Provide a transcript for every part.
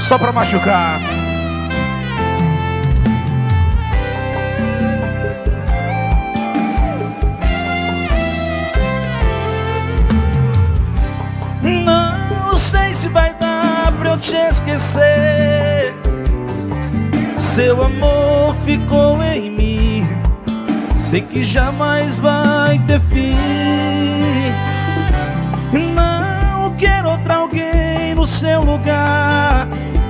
só pra machucar. Não sei se vai dar pra eu te esquecer. Seu amor ficou em mim, sei que jamais vai ter fim. Não quero outra alguém no seu lugar,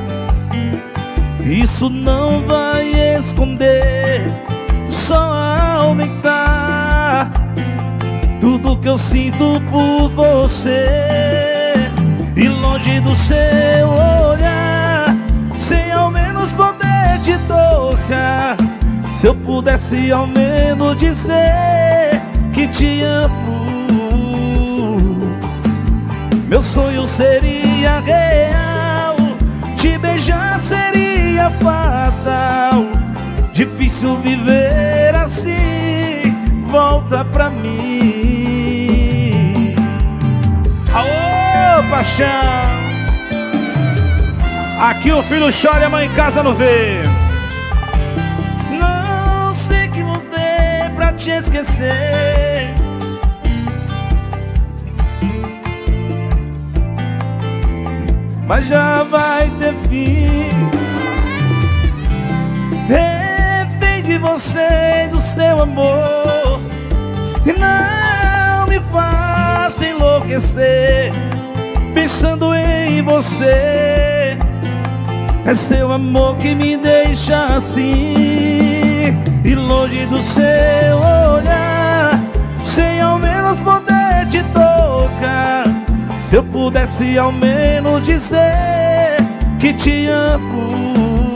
isso não vai esconder, só aumentar tudo que eu sinto por você. E longe do seu olhar, sem ao menos poder te tocar, se eu pudesse ao menos dizer que te amo, meu sonho seria real, te beijar seria fatal. Difícil viver assim, volta pra mim. Aô, paixão! Aqui o filho chora e a mãe em casa não vê. Não sei que mudei pra te esquecer, mas já vai ter fim. Refém de você e do seu amor, e não me faça enlouquecer pensando em você. É seu amor que me deixa assim, e longe do seu olhar, sem ao menos poder te tocar, se eu pudesse ao menos dizer que te amo,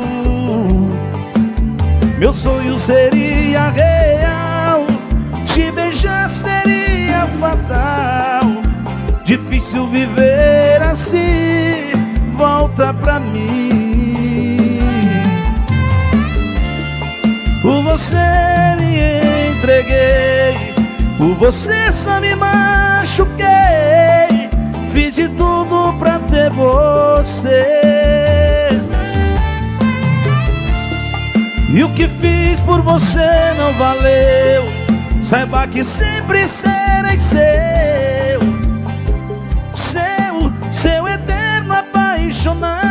meu sonho seria real, te beijar seria fatal. Difícil viver assim, volta pra mim. Por você me entreguei, por você só me machuquei, fiz de tudo pra ter você, e o que fiz por você não valeu. Saiba que sempre serei seu, seu eterno apaixonado.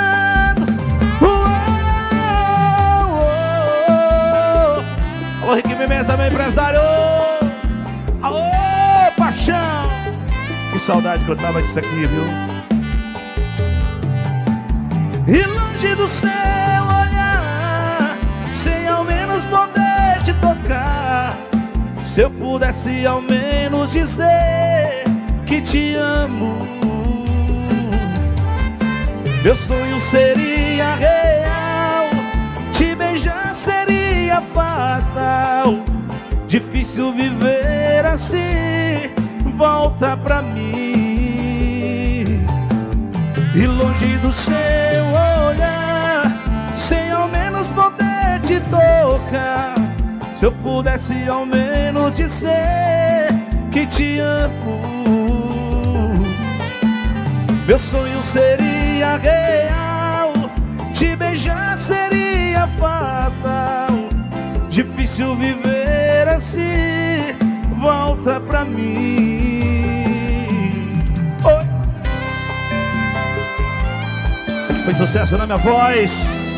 Alô, Rick Pimenta, meu empresário. Alô, paixão. Que saudade que eu tava disso aqui, viu? E longe do seu olhar, sem ao menos poder te tocar, se eu pudesse ao menos dizer que te amo, meu sonho seria real, te beijar seria fatal. Difícil viver assim, volta pra mim. E longe do seu olhar, sem ao menos poder te tocar, se eu pudesse ao menos dizer que te amo, meu sonho seria real, te beijar seria fatal. Difícil viver assim, volta pra mim. Oi. Foi sucesso na minha voz.